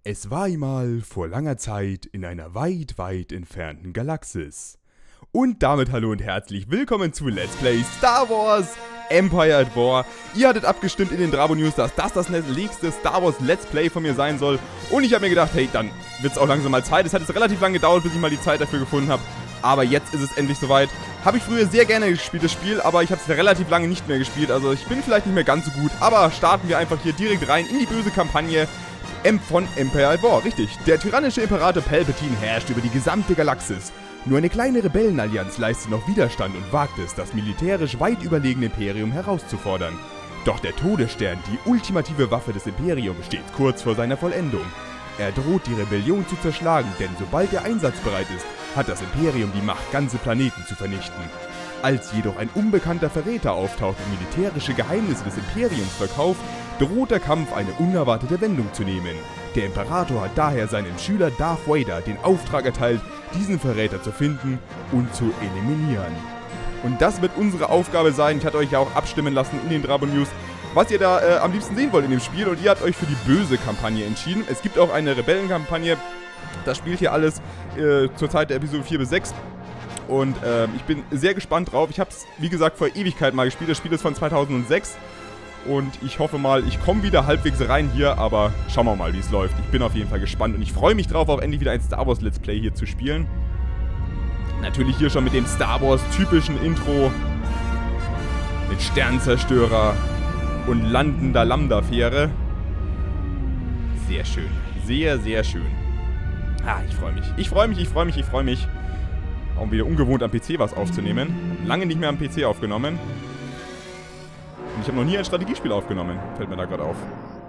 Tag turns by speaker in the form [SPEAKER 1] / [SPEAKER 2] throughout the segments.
[SPEAKER 1] Es war einmal vor langer Zeit in einer weit, weit entfernten Galaxis. Und damit hallo und herzlich willkommen zu Let's Play Star Wars Empire at War. Ihr hattet abgestimmt in den Drabo News, dass das nächste Star Wars Let's Play von mir sein soll. Und ich habe mir gedacht, hey, dann wird es auch langsam mal Zeit. Es hat jetzt relativ lange gedauert, bis ich mal die Zeit dafür gefunden habe. Aber jetzt ist es endlich soweit. Habe ich früher sehr gerne gespielt, das Spiel, aber ich habe es relativ lange nicht mehr gespielt. Also ich bin vielleicht nicht mehr ganz so gut. Aber starten wir einfach hier direkt rein in die böse Kampagne von Empire at War. Richtig, der tyrannische Imperator Palpatine herrscht über die gesamte Galaxis. Nur eine kleine Rebellenallianz leistet noch Widerstand und wagt es, das militärisch weit überlegene Imperium herauszufordern. Doch der Todesstern, die ultimative Waffe des Imperiums, steht kurz vor seiner Vollendung. Er droht die Rebellion zu zerschlagen, denn sobald er einsatzbereit ist, hat das Imperium die Macht, ganze Planeten zu vernichten. Als jedoch ein unbekannter Verräter auftaucht und militärische Geheimnisse des Imperiums verkauft, droht der Kampf eine unerwartete Wendung zu nehmen. Der Imperator hat daher seinem Schüler Darth Vader den Auftrag erteilt, diesen Verräter zu finden und zu eliminieren. Und das wird unsere Aufgabe sein. Ich hatte euch ja auch abstimmen lassen in den Drabo News, was ihr da am liebsten sehen wollt in dem Spiel. Und ihr habt euch für die böse Kampagne entschieden. Es gibt auch eine Rebellenkampagne. Das spielt hier alles zur Zeit der Episode 4 bis 6. Und ich bin sehr gespannt drauf. Ich habe es, wie gesagt, vor Ewigkeit mal gespielt. Das Spiel ist von 2006. Und ich hoffe mal, ich komme wieder halbwegs rein hier. Aber schauen wir mal, wie es läuft. Ich bin auf jeden Fall gespannt. Und ich freue mich drauf, auch endlich wieder ein Star Wars Let's Play hier zu spielen. Natürlich hier schon mit dem Star Wars typischen Intro. Mit Sternzerstörer und landender Lambda-Fähre. Sehr schön. Sehr, sehr schön. Ah, ich freue mich. Ich freue mich. Auch wieder ungewohnt am PC was aufzunehmen. Lange nicht mehr am PC aufgenommen. Und ich habe noch nie ein Strategiespiel aufgenommen. Fällt mir da gerade auf.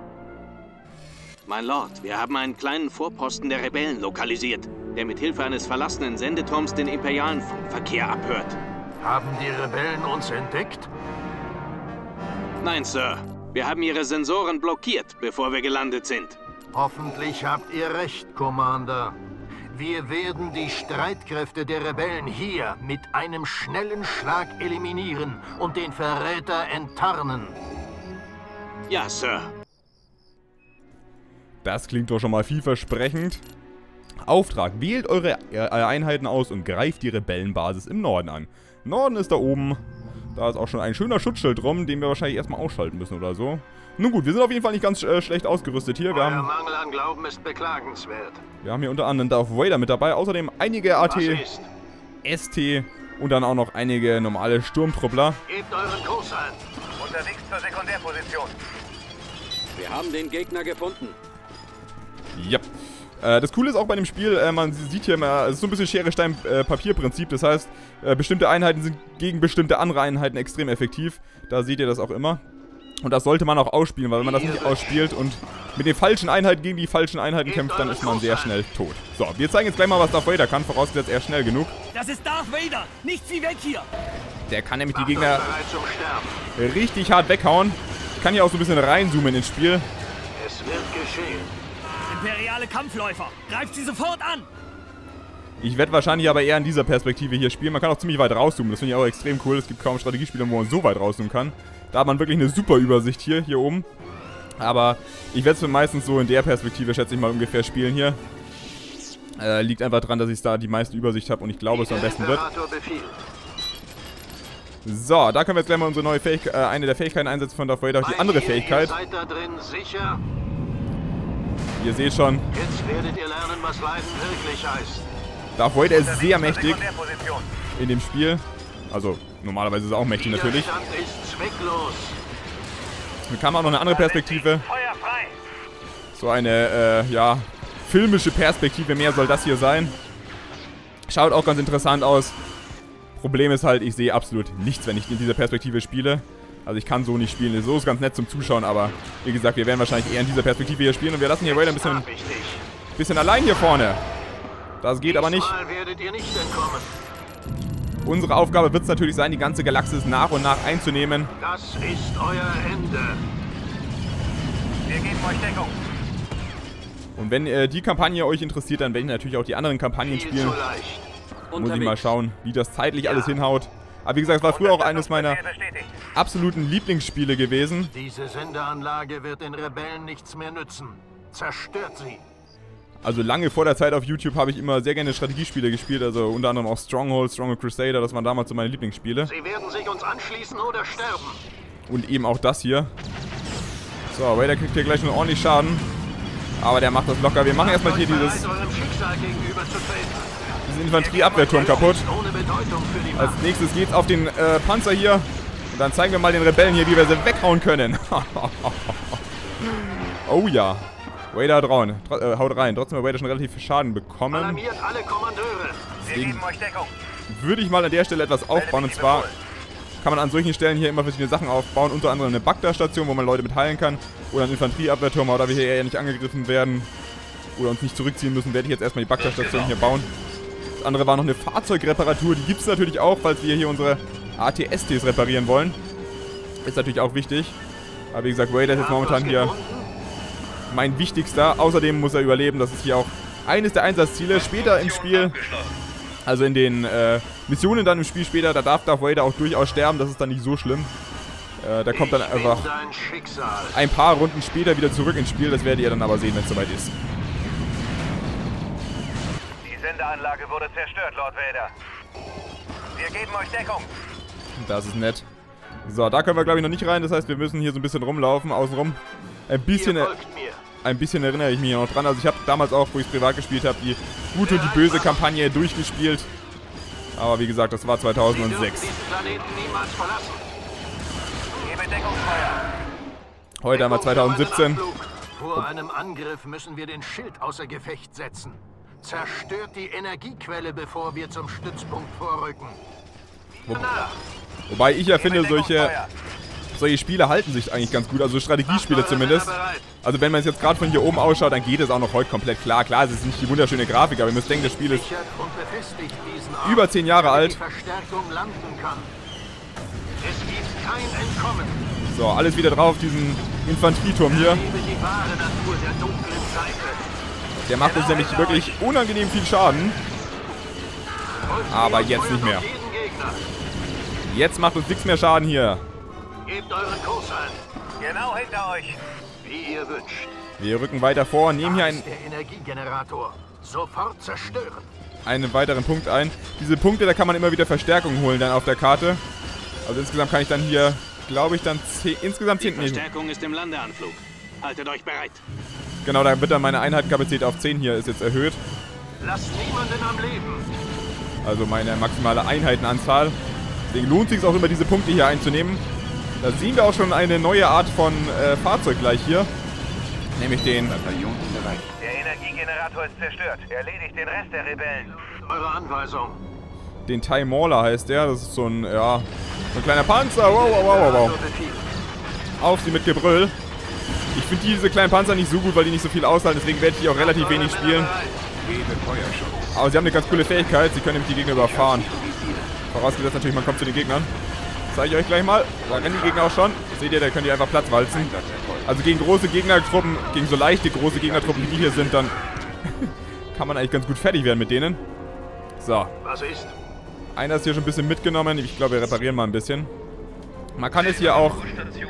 [SPEAKER 2] Mein Lord, wir haben einen kleinen Vorposten der Rebellen lokalisiert, der mit Hilfe eines verlassenen Sendeturms den imperialen Funkverkehr abhört.
[SPEAKER 3] Haben die Rebellen uns entdeckt?
[SPEAKER 2] Nein, Sir. Wir haben ihre Sensoren blockiert, bevor wir gelandet sind.
[SPEAKER 3] Hoffentlich habt ihr recht, Commander. Wir werden die Streitkräfte der Rebellen hier mit einem schnellen Schlag eliminieren und den Verräter enttarnen.
[SPEAKER 2] Ja, Sir.
[SPEAKER 1] Das klingt doch schon mal vielversprechend. Auftrag: Wählt eure Einheiten aus und greift die Rebellenbasis im Norden an. Norden ist da oben. Da ist auch schon ein schöner Schutzschild drum, den wir wahrscheinlich erstmal ausschalten müssen oder so. Nun gut, wir sind auf jeden Fall nicht ganz schlecht ausgerüstet hier.
[SPEAKER 3] Euer Mangel an Glauben ist beklagenswert.
[SPEAKER 1] Wir haben hier unter anderem Darth Vader mit dabei. Außerdem einige AT, ST und dann auch noch einige normale Sturmtruppler.
[SPEAKER 3] Gebt euren Kurs an.
[SPEAKER 4] Unterwegs zur Sekundärposition.
[SPEAKER 2] Wir haben den Gegner gefunden.
[SPEAKER 1] Ja. Das Coole ist auch bei dem Spiel, man sieht hier immer, es ist so ein bisschen Schere-Stein-Papier-Prinzip. Das heißt, bestimmte Einheiten sind gegen bestimmte andere Einheiten extrem effektiv. Da seht ihr das auch immer. Und das sollte man auch ausspielen, weil wenn man das nicht ausspielt und mit den falschen Einheiten gegen die falschen Einheiten kämpft, dann ist man sehr schnell tot. So, wir zeigen jetzt gleich mal, was Darth Vader kann, vorausgesetzt er ist schnell genug.
[SPEAKER 5] Das ist Darth Vader! Nichts wie weg hier!
[SPEAKER 1] Der kann nämlich die Gegner richtig hart weghauen. Ich kann hier auch so ein bisschen reinzoomen ins Spiel.
[SPEAKER 3] Es wird geschehen.
[SPEAKER 5] Imperiale Kampfläufer! Greift sie sofort an!
[SPEAKER 1] Ich werde wahrscheinlich aber eher in dieser Perspektive hier spielen. Man kann auch ziemlich weit rauszoomen, das finde ich auch extrem cool. Es gibt kaum Strategiespiele, wo man so weit rauszoomen kann. Da hat man wirklich eine super Übersicht hier oben. Aber ich werde es meistens so in der Perspektive, schätze ich mal, ungefähr spielen hier. Liegt einfach daran, dass ich da die meiste Übersicht habe und ich glaube, es am besten wird. So, da können wir jetzt gleich mal unsere neue eine der Fähigkeiten einsetzen von Darth Vader. Die andere Fähigkeit.
[SPEAKER 3] Seid da drin sicher?
[SPEAKER 1] Ihr seht schon,
[SPEAKER 3] Jetzt werdet ihr lernen, was Leiden wirklich heißt.
[SPEAKER 1] Darth Vader ist sehr mächtig
[SPEAKER 4] Sekundärposition.
[SPEAKER 1] in dem Spiel. Also, normalerweise ist er auch mächtig natürlich.
[SPEAKER 3] Widerstand ist zwecklos.
[SPEAKER 1] Dann kam auch noch eine andere Perspektive.
[SPEAKER 4] Feuer frei.
[SPEAKER 1] So eine, ja, filmische Perspektive mehr soll das hier sein. Schaut auch ganz interessant aus. Problem ist halt, ich sehe absolut nichts, wenn ich in dieser Perspektive spiele. Also ich kann so nicht spielen. So ist ganz nett zum Zuschauen, aber wie gesagt, wir werden wahrscheinlich eher in dieser Perspektive hier spielen. Und wir lassen hier Vader ein bisschen allein hier vorne. Das geht aber nicht.
[SPEAKER 3] Diesmal werdet ihr nicht entkommen.
[SPEAKER 1] Unsere Aufgabe wird es natürlich sein, die ganze Galaxis nach und nach einzunehmen.
[SPEAKER 3] Das ist euer Ende.
[SPEAKER 4] Wir geben euch Deckung.
[SPEAKER 1] Und wenn die Kampagne euch interessiert, dann werde ich natürlich auch die anderen Kampagnen
[SPEAKER 3] Viel
[SPEAKER 1] spielen.
[SPEAKER 3] zu leicht.
[SPEAKER 1] Muss ich mal schauen, wie das zeitlich alles hinhaut. Aber wie gesagt, es war früher auch eines meiner
[SPEAKER 4] Bestätigt.
[SPEAKER 1] absoluten Lieblingsspiele gewesen.
[SPEAKER 3] Diese Sendeanlage wird den Rebellen nichts mehr nützen. Zerstört sie.
[SPEAKER 1] Also lange vor der Zeit auf YouTube habe ich immer sehr gerne Strategiespiele gespielt, also unter anderem auch Stronghold Crusader, das waren damals so meine Lieblingsspiele.
[SPEAKER 3] Sie werden sich uns anschließen oder sterben.
[SPEAKER 1] Und eben auch das hier. So, Vader kriegt hier gleich noch ordentlich Schaden. Aber der macht das locker. Wir machen erstmal hier diesen Infanterieabwehrturm kaputt. Als nächstes geht's auf den Panzer hier. Und dann zeigen wir mal den Rebellen hier, wie wir sie weghauen können. Oh ja. Vader haut rein. Trotzdem hat Vader schon relativ viel Schaden bekommen.
[SPEAKER 3] Alarmiert alle Kommandeure.
[SPEAKER 4] Wir geben euch Deckung.
[SPEAKER 1] Würde ich mal an der Stelle etwas aufbauen. Und zwar kann man an solchen Stellen hier immer verschiedene Sachen aufbauen. Unter anderem eine Bagdad-Station, wo man Leute mit heilen kann. Oder einen Infanterieabwehrturm, aber da wir hier eher nicht angegriffen werden oder uns nicht zurückziehen müssen, werde ich jetzt erstmal die Bagdad-Station hier bauen. Das andere war noch eine Fahrzeugreparatur. Die gibt es natürlich auch, falls wir hier unsere AT-STs reparieren wollen. Ist natürlich auch wichtig. Aber wie gesagt, Vader ist jetzt momentan hier mein wichtigster. Außerdem muss er überleben. Das ist hier auch eines der Einsatzziele. Später im Spiel, also in den Missionen dann im Spiel später, da darf Vader auch durchaus sterben. Das ist dann nicht so schlimm. Da kommt dann einfach ein paar Runden später wieder zurück ins Spiel. Das werdet ihr dann aber sehen, wenn es soweit ist.
[SPEAKER 4] Die Sendeanlage wurde zerstört, Lord Vader. Wir geben euch Deckung.
[SPEAKER 1] Das ist nett. So, da können wir glaube ich noch nicht rein. Das heißt, wir müssen hier so ein bisschen rumlaufen, außenrum. Ein bisschen erinnere ich mich hier noch dran. Also ich habe damals auch, wo ich es privat gespielt habe, die gute und die böse Kampagne durchgespielt. Aber wie gesagt, das war 2006. Heute haben wir 2017.
[SPEAKER 3] Vor einem Angriff müssen wir den Schild außer Gefecht setzen. Zerstört die Energiequelle, bevor wir zum Stützpunkt vorrücken.
[SPEAKER 1] Wobei ich ja finde, solche Spiele halten sich eigentlich ganz gut. Also Strategiespiele zumindest. Also wenn man es jetzt gerade von hier oben ausschaut, dann geht es auch noch heute komplett klar. Klar, es ist nicht die wunderschöne Grafik, aber ihr müsst denken, das Spiel ist über 10 Jahre alt.
[SPEAKER 3] Es gibt kein Entkommen.
[SPEAKER 1] So, alles wieder drauf, diesen Infanterieturm hier. Der macht uns nämlich wirklich unangenehm viel Schaden. Aber jetzt nicht mehr. Jetzt macht uns nichts mehr Schaden hier.
[SPEAKER 3] Gebt euren Kurs an.
[SPEAKER 4] Genau hinter euch.
[SPEAKER 3] Wie ihr wünscht.
[SPEAKER 1] Wir rücken weiter vor, nehmen hier
[SPEAKER 3] Der Energiegenerator. Sofort zerstören.
[SPEAKER 1] einen weiteren Punkt ein. Diese Punkte, da kann man immer wieder Verstärkung holen dann auf der Karte. Also insgesamt kann ich dann hier, glaube ich, dann insgesamt 10 nehmen.
[SPEAKER 2] Die Verstärkung ist im Landeanflug. Haltet euch bereit.
[SPEAKER 1] Genau, da wird dann meine Einheitenkapazität auf 10 hier ist jetzt erhöht.
[SPEAKER 3] Lasst niemanden am Leben.
[SPEAKER 1] Also meine maximale Einheitenanzahl. Deswegen lohnt es sich auch immer, diese Punkte hier einzunehmen. Da sehen wir auch schon eine neue Art von Fahrzeug gleich hier. Nämlich den Bataillon bereit.
[SPEAKER 4] Der Energiegenerator ist zerstört. Erledigt den Rest der Rebellen.
[SPEAKER 3] Eure Anweisung.
[SPEAKER 1] Den TIE Mauler heißt der. Das ist so ein, ja, so ein kleiner Panzer. Wow, wow, wow, wow. Auf sie mit Gebrüll. Ich finde diese kleinen Panzer nicht so gut, weil die nicht so viel aushalten. Deswegen werde ich die auch relativ wenig spielen. Aber sie haben eine ganz coole Fähigkeit. Sie können nämlich die Gegner überfahren. Vorausgesetzt natürlich, man kommt zu den Gegnern. Zeige ich euch gleich mal. Da rennen die Gegner auch schon. Seht ihr, da könnt ihr einfach Platz walzen. Also gegen große Gegnertruppen, gegen so leichte große Gegnertruppen, wie die hier sind, dann kann man eigentlich ganz gut fertig werden mit denen. So.
[SPEAKER 3] Was ist?
[SPEAKER 1] Einer ist hier schon ein bisschen mitgenommen. Ich glaube, wir reparieren mal ein bisschen. Man kann es hier auch...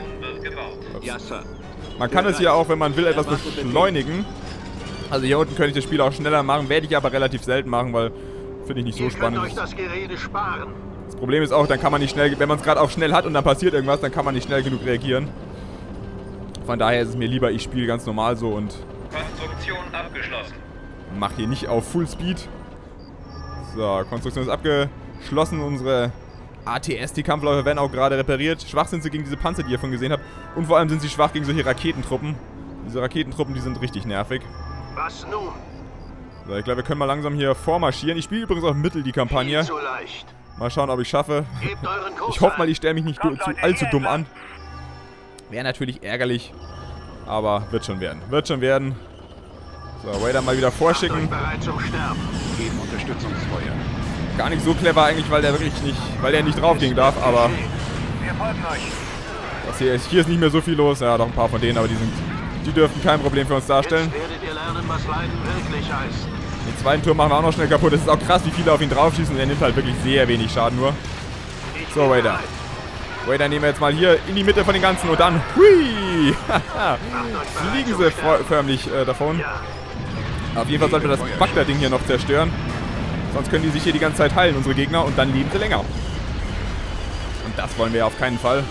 [SPEAKER 1] Man kann es hier auch, wenn man will, etwas beschleunigen. Also hier unten könnte ich das Spiel auch schneller machen. Werde ich aber relativ selten machen, weil finde ich nicht so spannend.
[SPEAKER 3] Ihr könnt euch das Gerede sparen.
[SPEAKER 1] Das Problem ist auch, dann kann man nicht schnell, wenn man es gerade auf schnell hat und dann passiert irgendwas, dann kann man nicht schnell genug reagieren. Von daher ist es mir lieber, ich spiele ganz normal so und
[SPEAKER 4] Konstruktion abgeschlossen.
[SPEAKER 1] mache hier nicht auf Full Speed. So, Konstruktion ist abgeschlossen. Unsere ATS, die Kampfläufer, werden auch gerade repariert. Schwach sind sie gegen diese Panzer, die ihr vorhin gesehen habt. Und vor allem sind sie schwach gegen solche Raketentruppen. Diese Raketentruppen, die sind richtig nervig.
[SPEAKER 3] Was nun?
[SPEAKER 1] So, ich glaube, wir können mal langsam hier vormarschieren. Ich spiele übrigens auch Mittel die Kampagne.
[SPEAKER 3] So leicht.
[SPEAKER 1] Mal schauen, ob ich schaffe.
[SPEAKER 3] Gebt euren Kurs
[SPEAKER 1] Ich hoffe mal,
[SPEAKER 3] an.
[SPEAKER 1] ich stelle mich nicht allzu dumm an. Wäre natürlich ärgerlich. Aber wird schon werden. Wird schon werden. So, Vader mal wieder vorschicken.
[SPEAKER 3] Macht euch bereit zum Sterben.
[SPEAKER 6] Geben Unterstützungsfeuer.
[SPEAKER 1] Gar nicht so clever eigentlich, weil der wirklich nicht, weil der nicht draufgehen darf, aber
[SPEAKER 4] Wir folgen euch.
[SPEAKER 1] das hier ist nicht mehr so viel los. Ja, doch ein paar von denen, aber die dürften kein Problem für uns darstellen.
[SPEAKER 3] Jetzt werdet ihr lernen, was Leiden wirklich heißt.
[SPEAKER 1] Den zweiten Turm machen wir auch noch schnell kaputt. Es ist auch krass, wie viele auf ihn draufschießen. Der nimmt halt wirklich sehr wenig Schaden nur.
[SPEAKER 3] Ich
[SPEAKER 1] So,
[SPEAKER 3] bin
[SPEAKER 1] Vader.
[SPEAKER 3] bereit.
[SPEAKER 1] Vader nehmen wir jetzt mal hier in die Mitte von den ganzen und dann, hui!
[SPEAKER 3] Macht euch bereit
[SPEAKER 1] Fliegen
[SPEAKER 3] zum
[SPEAKER 1] sie
[SPEAKER 3] Sterben.
[SPEAKER 1] förmlich davon.
[SPEAKER 3] Ja.
[SPEAKER 1] Auf jeden Fall sollten wir das Bagdad-Ding hier noch zerstören. Sonst können die sich hier die ganze Zeit heilen, unsere Gegner, und dann leben sie länger. Und das wollen wir ja auf keinen Fall.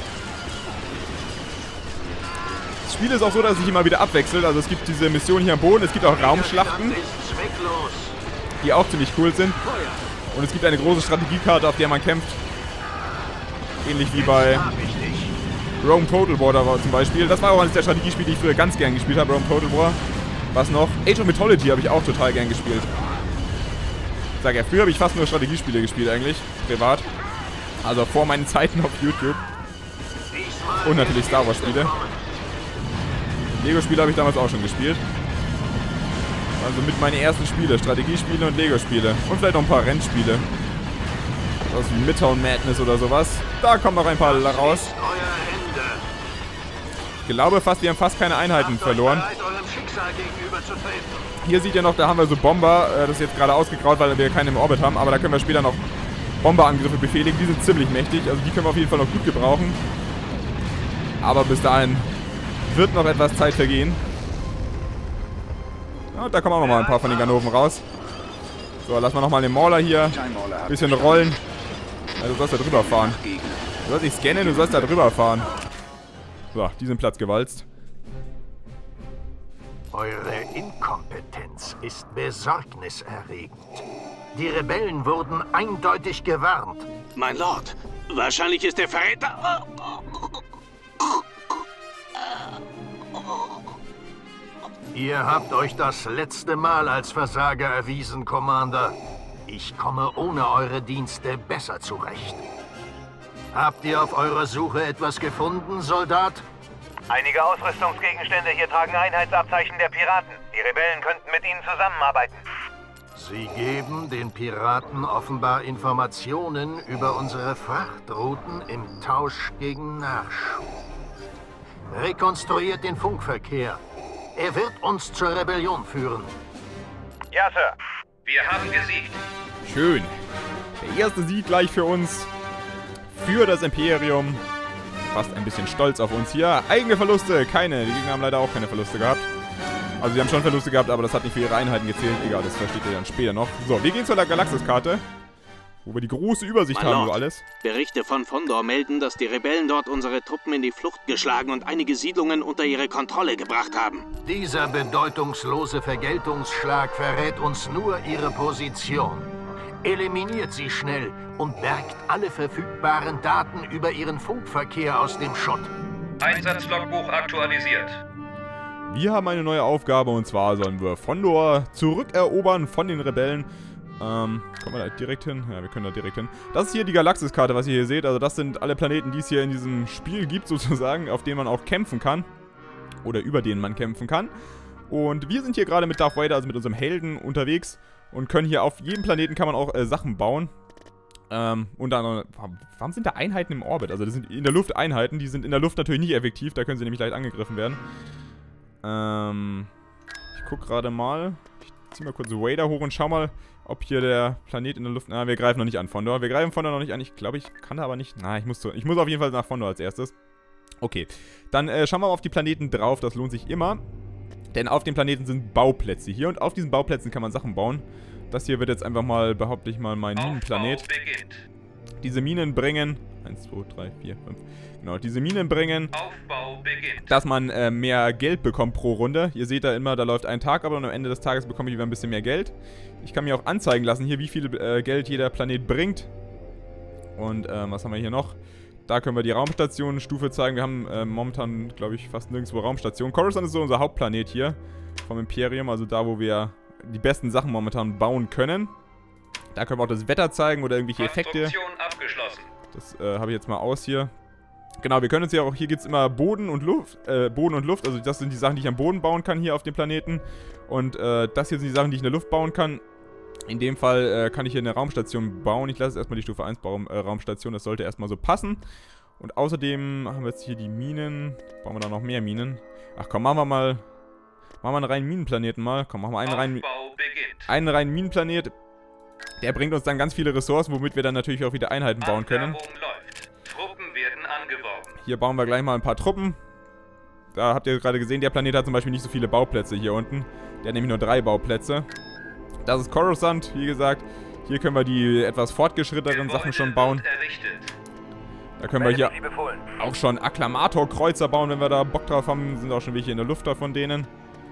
[SPEAKER 1] Das Spiel ist auch so, dass es sich immer wieder abwechselt. Also es gibt diese Mission hier am Boden, es gibt auch Raumschlachten, die auch ziemlich cool sind. Und es gibt eine große Strategiekarte, auf der man kämpft. Ähnlich wie bei Rome Total War zum Beispiel. Das war auch eines der Strategiespiele, die ich früher ganz gern gespielt habe, Rome Total War. Was noch? Age of Mythology habe ich auch total gern gespielt. Ich sage ja, früher habe ich fast nur Strategiespiele gespielt eigentlich, privat. Also vor meinen Zeiten auf YouTube. Und natürlich Star Wars Spiele. Lego-Spiele habe ich damals auch schon gespielt. Also mit meinen ersten Spiele, Strategiespiele und Lego-Spiele. Und vielleicht noch ein paar Rennspiele. Sowas wie Midtown Madness oder sowas. Da kommen noch ein paar raus. Ich glaube fast, wir haben fast keine Einheiten verloren. Hier seht ihr noch, da haben wir so Bomber. Das ist jetzt gerade ausgegraut, weil wir keine im Orbit haben. Aber da können wir später noch Bomberangriffe befehligen. Die sind ziemlich mächtig. Also die können wir auf jeden Fall noch gut gebrauchen. Aber bis dahin wird noch etwas Zeit vergehen. Ja, da kommen auch noch mal ein paar von den Ganoven raus. So, lassen wir nochmal den Mauler hier ein bisschen rollen. Ja, du sollst da drüber fahren. Du sollst nicht scannen, du sollst da drüber fahren. So, die sind platzgewalzt.
[SPEAKER 3] Eure Inkompetenz ist besorgniserregend. Die Rebellen wurden eindeutig gewarnt.
[SPEAKER 2] Mein Lord, wahrscheinlich ist der Verräter...
[SPEAKER 3] Ihr habt euch das letzte Mal als Versager erwiesen, Commander. Ich komme ohne eure Dienste besser zurecht. Habt ihr auf eurer Suche etwas gefunden, Soldat?
[SPEAKER 4] Einige Ausrüstungsgegenstände hier tragen Einheitsabzeichen der Piraten. Die Rebellen könnten mit ihnen zusammenarbeiten.
[SPEAKER 3] Sie geben den Piraten offenbar Informationen über unsere Frachtrouten im Tausch gegen Nachschub. Rekonstruiert den Funkverkehr. Er wird uns zur Rebellion führen.
[SPEAKER 4] Ja, Sir. Wir haben gesiegt.
[SPEAKER 1] Schön. Der erste Sieg gleich für uns. Für das Imperium. Fast ein bisschen stolz auf uns hier. Eigene Verluste, keine. Die Gegner haben leider auch keine Verluste gehabt. Also sie haben schon Verluste gehabt, aber das hat nicht für ihre Einheiten gezählt. Egal, das versteht ihr dann später noch. So, wir gehen zur Galaxis-Karte. Wo wir die große Übersicht haben über alles.
[SPEAKER 2] Berichte von Fondor melden, dass die Rebellen dort unsere Truppen in die Flucht geschlagen und einige Siedlungen unter ihre Kontrolle gebracht haben.
[SPEAKER 3] Dieser bedeutungslose Vergeltungsschlag verrät uns nur ihre Position. Eliminiert sie schnell und bergt alle verfügbaren Daten über ihren Funkverkehr aus dem Schutt.
[SPEAKER 4] Einsatzlogbuch aktualisiert.
[SPEAKER 1] Wir haben eine neue Aufgabe, und zwar sollen wir Fondor zurückerobern von den Rebellen. Kommen wir da direkt hin? Ja, wir können da direkt hin. Das ist hier die Galaxis-Karte, was ihr hier seht. Also das sind alle Planeten, die es hier in diesem Spiel gibt, sozusagen, auf denen man auch kämpfen kann. Oder über denen man kämpfen kann. Und wir sind hier gerade mit Darth Vader, also mit unserem Helden, unterwegs. Und können hier auf jedem Planeten kann man auch Sachen bauen. Unter anderem, warum sind da Einheiten im Orbit? Also das sind in der Luft Einheiten, die sind in der Luft natürlich nicht effektiv. Da können sie nämlich leicht angegriffen werden. Ich guck gerade mal. Ich zieh mal kurz Vader hoch und schau mal, ob hier der Planet in der Luft... Na, wir greifen noch nicht an, Fondor. Wir greifen Fondor noch nicht an. Ich glaube, ich kann da aber nicht... Na, ich muss auf jeden Fall nach Fondor als erstes. Okay. Dann schauen wir mal auf die Planeten drauf. Das lohnt sich immer. Denn auf den Planeten sind Bauplätze hier. Und auf diesen Bauplätzen kann man Sachen bauen. Das hier wird jetzt einfach mal, behaupte ich mal, mein Minenplanet. Diese Minen bringen... 1, 2, 3, 4, 5... Genau, diese Minen bringen, dass man mehr Geld bekommt pro Runde. Ihr seht da immer, da läuft ein Tag, aber am Ende des Tages bekomme ich wieder ein bisschen mehr Geld. Ich kann mir auch anzeigen lassen hier, wie viel Geld jeder Planet bringt. Und was haben wir hier noch? Da können wir die Raumstationenstufe zeigen. Wir haben momentan, glaube ich, fast nirgendwo Raumstationen. Coruscant ist so unser Hauptplanet hier vom Imperium, also da, wo wir die besten Sachen momentan bauen können. Da können wir auch das Wetter zeigen oder irgendwelche Effekte. Das habe ich jetzt mal aus hier. Genau, wir können uns ja auch, hier gibt es immer Boden und Luft, also das sind die Sachen, die ich am Boden bauen kann hier auf dem Planeten. Und das hier sind die Sachen, die ich in der Luft bauen kann. In dem Fall kann ich hier eine Raumstation bauen. Ich lasse erstmal die Stufe 1 Raumstation, das sollte erstmal so passen. Und außerdem haben wir jetzt hier die Minen. Bauen wir da noch mehr Minen? Ach komm, machen wir einen reinen Minenplaneten mal. Komm, machen wir einen reinen Minenplanet. Der bringt uns dann ganz viele Ressourcen, womit wir dann natürlich auch wieder Einheiten bauen können. Hier bauen wir gleich mal ein paar Truppen. Da habt ihr gerade gesehen, der Planet hat zum Beispiel nicht so viele Bauplätze hier unten. Der hat nämlich nur 3 Bauplätze. Das ist Coruscant, wie gesagt. Hier können wir die etwas fortgeschrittenen Sachen schon bauen. Da können wir hier auch schon Akklamator-Kreuzer bauen, wenn wir da Bock drauf haben. Sind auch schon welche in der Luft da von denen.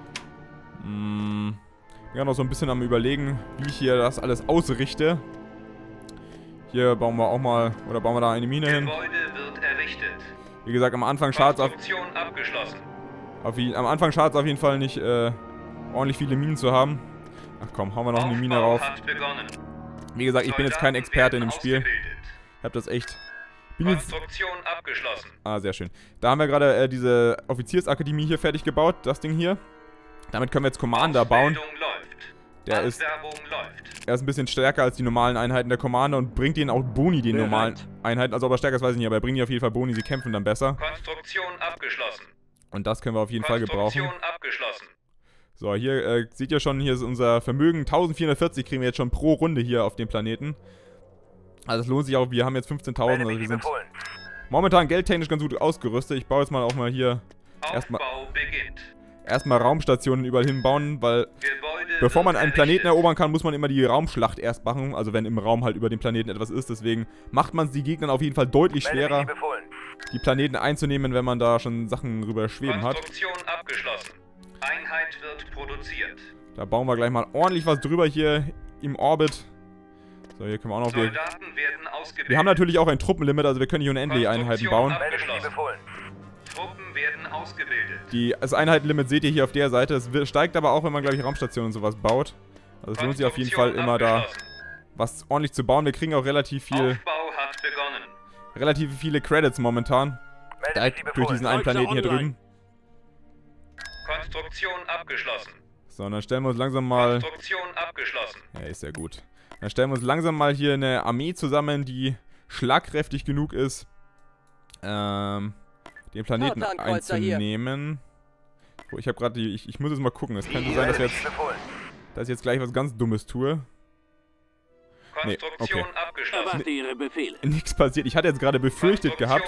[SPEAKER 1] Ich bin noch so ein bisschen am Überlegen, wie ich hier das alles ausrichte. Hier bauen wir auch mal, oder bauen wir da eine Mine hin. Wie gesagt, am Anfang schadet es am Anfang schadet es auf jeden Fall nicht, ordentlich viele Minen zu haben. Ach komm, hauen wir noch eine Mine rauf. Wie gesagt, ich bin jetzt kein Experte in dem Spiel. Ich hab das echt...
[SPEAKER 6] Konstruktion abgeschlossen.
[SPEAKER 1] Ah, sehr schön. Da haben wir gerade diese Offiziersakademie hier fertig gebaut, das Ding hier. Damit können wir jetzt Commander bauen. Er ist ein bisschen stärker als die normalen Einheiten der Commander und bringt denen auch Boni, den normalen Einheiten. Also ob er stärker ist, weiß ich nicht, aber er bringt ihnen auf jeden Fall Boni, sie kämpfen dann besser.
[SPEAKER 6] Konstruktion abgeschlossen.
[SPEAKER 1] Und das können wir auf jeden Fall gebrauchen.
[SPEAKER 6] Konstruktion abgeschlossen.
[SPEAKER 1] So, hier seht ihr schon, hier ist unser Vermögen. 1440 kriegen wir jetzt schon pro Runde hier auf dem Planeten. Also es lohnt sich auch, wir haben jetzt 15.000, also wir sind momentan geldtechnisch ganz gut ausgerüstet. Ich baue jetzt mal auch mal hier erstmal Raumstationen überall hinbauen, weil bevor man einen Planeten erobern kann, muss man immer die Raumschlacht erst machen. Also wenn im Raum halt über dem Planeten etwas ist, deswegen macht man es die Gegnern auf jeden Fall deutlich schwerer, die Planeten einzunehmen, wenn man da schon Sachen rüber schweben hat.
[SPEAKER 6] Konstruktion abgeschlossen. Einheit wird produziert.
[SPEAKER 1] Da bauen wir gleich mal ordentlich was drüber hier im Orbit. So, hier können wir auch noch... Wir haben natürlich auch ein Truppenlimit, also wir können hier unendlich Einheiten bauen.
[SPEAKER 6] Truppen werden ausgebildet.
[SPEAKER 1] Das Einheitenlimit seht ihr hier auf der Seite. Es steigt aber auch, wenn man, glaube ich, Raumstationen und sowas baut. Also es lohnt sich auf jeden Fall immer da was ordentlich zu bauen. Wir kriegen auch relativ viele Credits momentan. Durch diesen einen Planeten hier drüben.
[SPEAKER 6] Konstruktion abgeschlossen.
[SPEAKER 1] So, und dann stellen wir uns langsam mal...
[SPEAKER 6] Konstruktion abgeschlossen.
[SPEAKER 1] Ja, ist ja gut. Dann stellen wir uns langsam mal hier eine Armee zusammen, die schlagkräftig genug ist, den Planeten einzunehmen. Oh, ich habe gerade die... Ich muss jetzt mal gucken. Es könnte sein, dass ich jetzt gleich was ganz Dummes tue. Nee, okay. Nichts passiert. Ich hatte jetzt gerade befürchtet gehabt...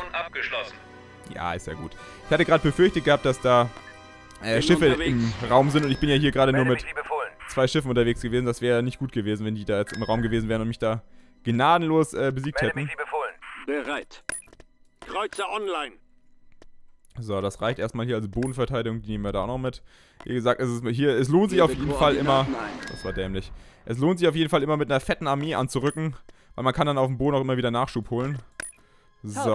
[SPEAKER 1] Ja, ist ja gut. Ich hatte gerade befürchtet gehabt, dass da Schiffe im Raum sind und ich bin ja hier gerade nur mit 2 Schiffen unterwegs gewesen. Das wäre nicht gut gewesen, wenn die da jetzt im Raum gewesen wären und mich da gnadenlos besiegt hätten.
[SPEAKER 5] Bereit. Kreuzer online.
[SPEAKER 1] So, das reicht erstmal hier als Bodenverteidigung, die nehmen wir da auch noch mit. Wie gesagt, es lohnt sich auf jeden Fall immer... Das war dämlich. Es lohnt sich auf jeden Fall immer mit einer fetten Armee anzurücken, weil man kann dann auf dem Boden auch immer wieder Nachschub holen. So.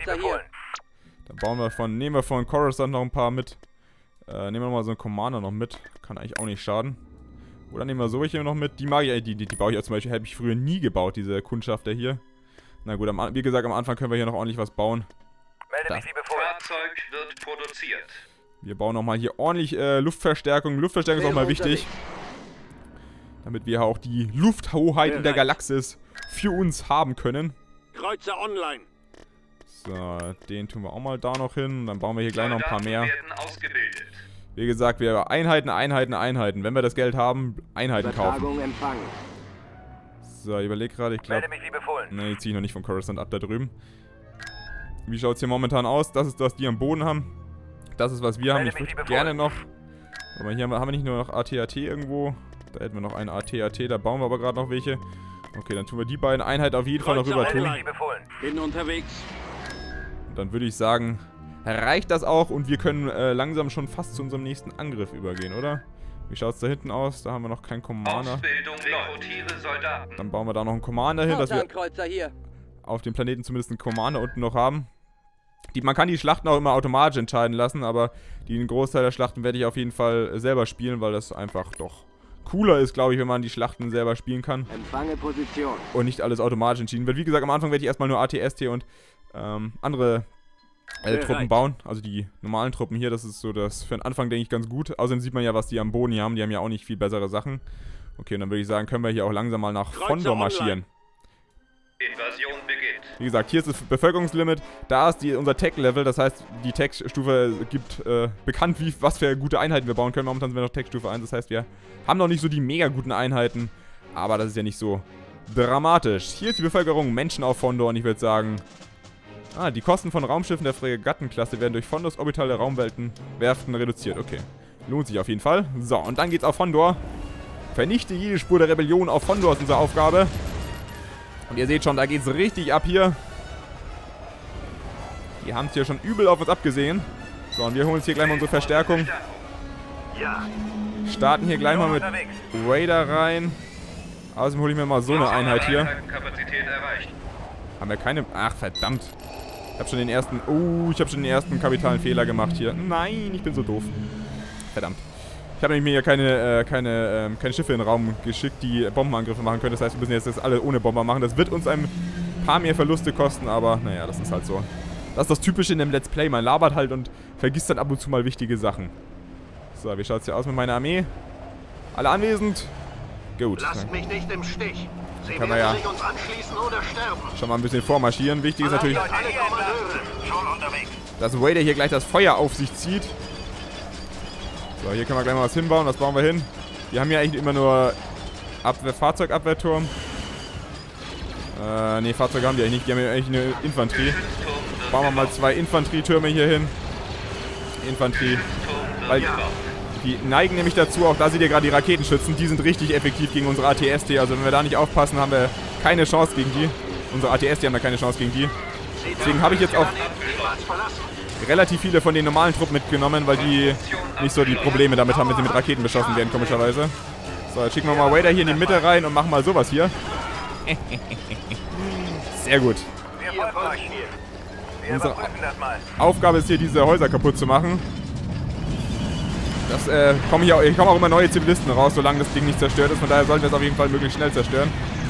[SPEAKER 1] Dann nehmen wir von Coruscant noch ein paar mit. Nehmen wir mal so einen Commander noch mit. Kann eigentlich auch nicht schaden. Oder nehmen wir solche noch mit. Die mag ich, die baue ich auch zum Beispiel, hätte ich früher nie gebaut, diese Kundschafter hier. Na gut, wie gesagt, am Anfang können wir hier noch ordentlich was bauen.
[SPEAKER 6] Fahrzeug wird produziert.
[SPEAKER 1] Wir bauen nochmal hier ordentlich Luftverstärkung. Luftverstärkung ist auch mal wichtig. Damit wir auch die Lufthoheit in der Galaxis für uns haben können.
[SPEAKER 5] Kreuzer online.
[SPEAKER 1] So, den tun wir auch mal da noch hin. Dann bauen wir hier gleich noch ein paar mehr. Wie gesagt, wir Einheiten. Wenn wir das Geld haben, Einheiten kaufen. So, ich überlege gerade, ich glaube... Ne, die ziehe ich noch nicht von Coruscant ab da drüben. Wie schaut es hier momentan aus? Das ist, was die am Boden haben. Das ist, was wir haben. Ich würde gerne noch... Aber hier haben wir nicht nur noch AT-AT irgendwo. Da hätten wir noch einen AT-AT, da bauen wir aber gerade noch welche. Okay, dann tun wir die beiden Einheiten auf jeden Fall noch rüber tun.
[SPEAKER 5] Bin unterwegs.
[SPEAKER 1] Und dann würde ich sagen, reicht das auch und wir können langsam schon fast zu unserem nächsten Angriff übergehen, oder? Wie schaut es da hinten aus? Da haben wir noch keinen Commander. Dann bauen wir da noch einen Commander hin, dass wir auf dem Planeten zumindest einen Commander unten noch haben. Man kann die Schlachten auch immer automatisch entscheiden lassen, aber den Großteil der Schlachten werde ich auf jeden Fall selber spielen, weil das einfach doch cooler ist, glaube ich, wenn man die Schlachten selber spielen kann.
[SPEAKER 5] Empfange Position.
[SPEAKER 1] Und nicht alles automatisch entschieden wird. Wie gesagt, am Anfang werde ich erstmal nur AT-ST und andere Truppen bauen. Also die normalen Truppen hier, das ist so das für den Anfang, denke ich, ganz gut. Außerdem sieht man ja, was die am Boden hier haben. Die haben ja auch nicht viel bessere Sachen. Okay, und dann würde ich sagen, können wir hier auch langsam mal nach Fondor marschieren.
[SPEAKER 6] Invasion beginnt.
[SPEAKER 1] Wie gesagt, hier ist das Bevölkerungslimit. Da ist unser Tech-Level. Das heißt, die Tech-Stufe gibt bekannt, was für gute Einheiten wir bauen können. Momentan sind wir noch Tech-Stufe 1. Das heißt, wir haben noch nicht so die mega guten Einheiten. Aber das ist ja nicht so dramatisch. Hier ist die Bevölkerung, Menschen auf Fondor. Und ich würde sagen... die Kosten von Raumschiffen der Fregattenklasse werden durch Fondors orbitale Raumwerften reduziert. Okay. Lohnt sich auf jeden Fall. So, und dann geht's auf Fondor. Vernichte jede Spur der Rebellion auf Fondor ist unsere Aufgabe. Und ihr seht schon, da geht's richtig ab hier. Die haben es hier schon übel auf uns abgesehen. So, und wir holen uns hier gleich mal unsere Verstärkung. Starten hier gleich mal mit Raider rein. Außerdem hole ich mir mal so eine Einheit hier. Haben wir keine... Ach, verdammt. Ich habe schon den ersten... Oh, ich habe schon den ersten kapitalen Fehler gemacht hier. Nein, ich bin so doof. Verdammt. Ich habe nämlich mir hier keine Schiffe in den Raum geschickt, die Bombenangriffe machen können. Das heißt, wir müssen jetzt das alle ohne Bomber machen. Das wird uns ein paar mehr Verluste kosten, aber naja, das ist halt so. Das ist das Typische in dem Let's Play. Man labert halt und vergisst dann ab und zu mal wichtige Sachen. So, wie schaut es hier aus mit meiner Armee? Alle anwesend? Gut.
[SPEAKER 3] Lasst mich nicht im Stich. Sie
[SPEAKER 1] Kann man
[SPEAKER 3] werden
[SPEAKER 1] ja
[SPEAKER 3] sich uns anschließen oder sterben.
[SPEAKER 1] schon mal ein bisschen vormarschieren. Wichtig ist natürlich,
[SPEAKER 3] Alle Kommandeure.
[SPEAKER 4] Schon unterwegs.
[SPEAKER 1] dass Raider hier gleich das Feuer auf sich zieht. So, hier können wir gleich mal was hinbauen. Was bauen wir hin? Wir haben ja eigentlich immer nur Fahrzeugabwehrturm. Ne, Fahrzeuge haben die eigentlich nicht. Die haben ja eigentlich eine Infanterie. Bauen wir mal 2 Infanterietürme hier hin. Infanterie. Weil die neigen nämlich dazu, auch da seht ihr gerade die Raketenschützen, die sind richtig effektiv gegen unsere AT-ST. Also wenn wir da nicht aufpassen, haben wir keine Chance gegen die. Unsere AT-ST haben da keine Chance gegen die. Deswegen habe ich jetzt auch relativ viele von den normalen Truppen mitgenommen, weil die nicht so die Probleme damit haben, wenn sie mit Raketen beschossen werden, komischerweise. So, jetzt schicken wir mal Raider hier in die Mitte rein und machen mal sowas hier. Sehr gut.
[SPEAKER 4] Wir folgen euch. Wir
[SPEAKER 1] Unsere
[SPEAKER 4] überprüfen das mal.
[SPEAKER 1] Aufgabe ist hier, diese Häuser kaputt zu machen. Das hier kommen auch immer neue Zivilisten raus, solange das Ding nicht zerstört ist. Von daher sollten wir es auf jeden Fall möglichst schnell zerstören.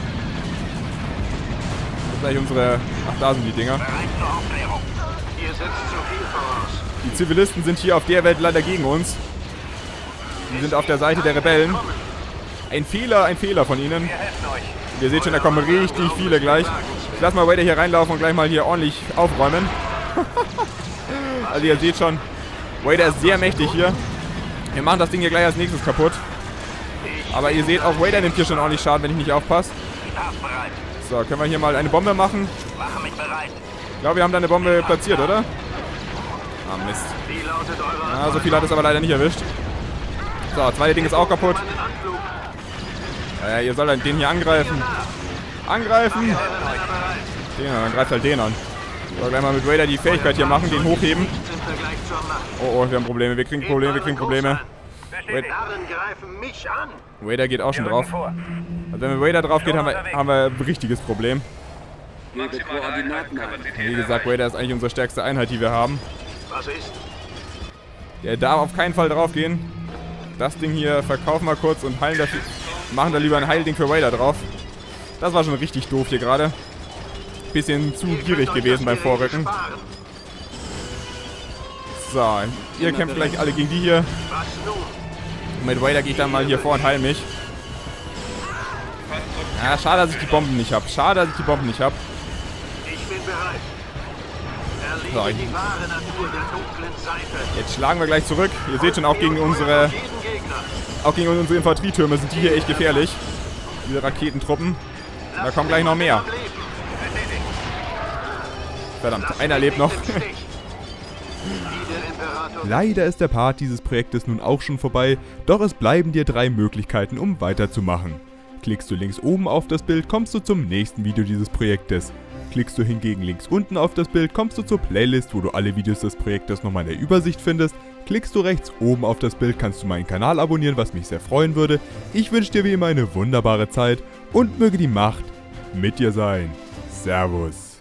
[SPEAKER 1] Das sind eigentlich unsere... Ach, da sind die Dinger.
[SPEAKER 3] Ihr setzt zu viel voraus.
[SPEAKER 1] Die Zivilisten sind hier auf der Welt leider gegen uns. Die sind auf der Seite der Rebellen. Ein Fehler von ihnen.
[SPEAKER 4] Wir helfen euch.
[SPEAKER 1] Ihr seht schon, da kommen richtig viele gleich. Ich lasse mal Raider hier reinlaufen und gleich mal hier ordentlich aufräumen. Also ihr seht schon, Raider ist sehr mächtig hier. Wir machen das Ding hier gleich als nächstes kaputt. Aber ihr seht, auch Raider nimmt hier schon ordentlich Schaden, wenn ich nicht aufpasse. So, können wir hier mal eine Bombe machen?
[SPEAKER 4] Mache mich bereit.
[SPEAKER 1] Ich glaube, wir haben da eine Bombe platziert, oder? Ah, Mist.
[SPEAKER 3] Wie lautet eure
[SPEAKER 1] Ah, so viel hat es aber leider nicht erwischt. So, das zweite Ding ist auch kaputt.
[SPEAKER 3] meinen Anflug?
[SPEAKER 1] Ihr sollt den hier angreifen. Angreifen! Den, dann greift halt den an. So, gleich mal mit Raider die Fähigkeit hier machen, den hochheben.
[SPEAKER 3] Im Vergleich zur Macht.
[SPEAKER 1] Oh, wir haben Probleme, wir kriegen Probleme.
[SPEAKER 3] Narren greifen mich an.
[SPEAKER 1] Raider geht auch schon
[SPEAKER 4] Wir
[SPEAKER 1] drauf.
[SPEAKER 4] rücken vor.
[SPEAKER 1] Also wenn wir Raider drauf geht, haben wir ein richtiges Problem.
[SPEAKER 6] Maximale Einheitenkapazität.
[SPEAKER 1] Wie gesagt, Raider ist eigentlich unsere stärkste Einheit, die wir haben.
[SPEAKER 3] Was ist?
[SPEAKER 1] Der darf auf keinen Fall drauf gehen. Das Ding hier verkaufen wir kurz und heilen dafür. Machen da lieber ein Heilding für Raider drauf. Das war schon richtig doof hier gerade. Bisschen zu gierig gewesen beim Vorrücken. So, ihr kämpft gleich alle gegen die hier.
[SPEAKER 3] Was nun?
[SPEAKER 1] Mit Raider gehe ich dann mal hier vor und heil mich. Ja, schade, dass ich die Bomben nicht habe.
[SPEAKER 3] Ich bin bereit.
[SPEAKER 1] So,
[SPEAKER 3] Erlebe die wahre Natur der dunklen Seite.
[SPEAKER 1] jetzt schlagen wir gleich zurück. Ihr seht schon, auch gegen unsere Infanterietürme sind die hier echt gefährlich. Diese Raketentruppen. Da kommen gleich noch mehr. Verdammt, einer lebt noch. Leider ist der Part dieses Projektes nun auch schon vorbei, doch es bleiben dir 3 Möglichkeiten, um weiterzumachen. Klickst du links oben auf das Bild, kommst du zum nächsten Video dieses Projektes. Klickst du hingegen links unten auf das Bild, kommst du zur Playlist, wo du alle Videos des Projektes nochmal in der Übersicht findest. Klickst du rechts oben auf das Bild, kannst du meinen Kanal abonnieren, was mich sehr freuen würde. Ich wünsche dir wie immer eine wunderbare Zeit und möge die Macht mit dir sein. Servus.